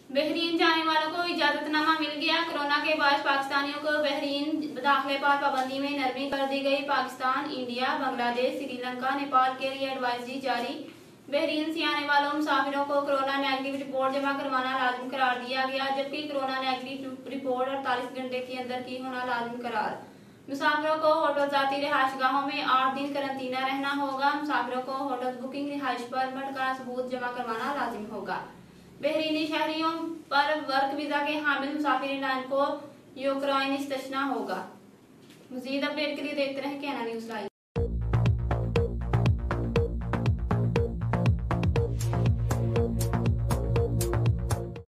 Bahrain जाने वालों को इजाजतनामा मिल गया। कोरोना के बाद पाकिस्तानियों को बहरीन दाखिले पर पाबंदी में नरमी कर दी गई। पाकिस्तान, इंडिया, बांग्लादेश, श्रीलंका, नेपाल के लिए एडवाइजरी जारी। बहरीन से आने वालों मुसाफिरों को कोरोना नेगेटिव रिपोर्ट जमा करवाना लाजिम करार दिया गया, जबकि कोरोना नेगेटिव रिपोर्ट 48 घंटे के अंदर की होना लाजिम करार। मुसाफिरों को होटल जाती रिहायशगाहों में 8 दिन करंतना रहना होगा। मुसाफिरों को होटल बुकिंग, रिहाइश परमिट का सबूत जमा करवाना लाजिम होगा। बहरीनी शहरियों पर वर्क वीजा के हामिल मुसाफिर को यूक्रेन इस्तेशना होगा। मजीद अपडेट के लिए देखते रहें कैना न्यूज़ लाइव।